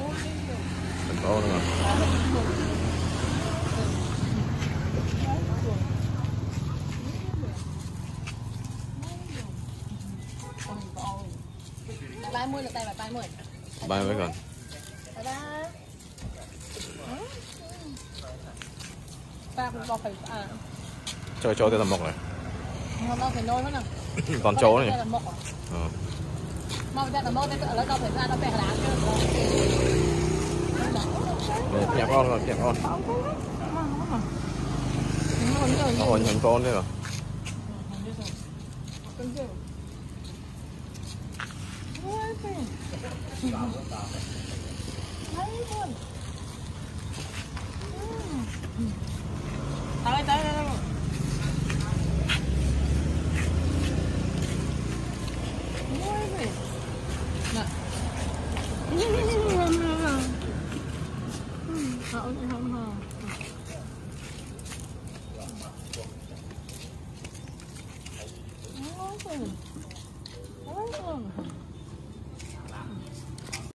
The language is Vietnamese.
Thành phố nữa mà. Ba mươi là tay bà 30. 30 còn. Ba cũng bọc phải Cho tới tầm 1 này. Nó phải nôi hết nào. Toàn chỗ này. Mau ra tầm 1 tới nó phải ra nó bẻ lá chứ. Kẹp con rồi, kẹp con. Nó hồi thành con thế rồi. Tới tới tới. Nè.